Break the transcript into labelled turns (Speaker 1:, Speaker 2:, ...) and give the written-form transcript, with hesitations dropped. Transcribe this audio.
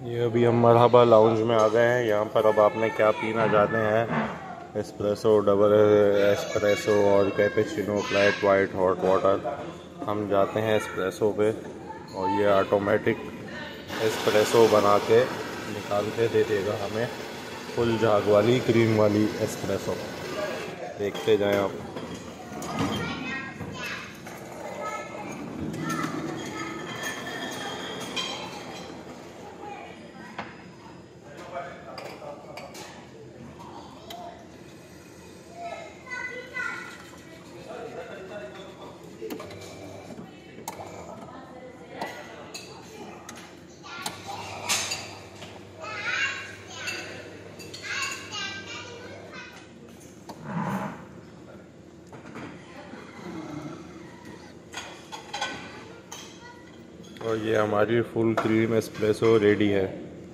Speaker 1: ये अभी हम मरहबा लाउंज में आ गए हैं। यहाँ पर अब आपने क्या पीना चाहते हैं? एस्प्रेसो, डबल एस्प्रेसो और cappuccino, flat white, hot water. हम जाते हैं एस्प्रेसो पे और ये ऑटोमेटिक एस्प्रेसो बना के निकाल के दे देगा हमें फुल झाग वाली क्रीम वाली एस्प्रेसो। देखते जाएं आप। और ये हमारी फुल क्रीम एस्प्रेसो रेडी है।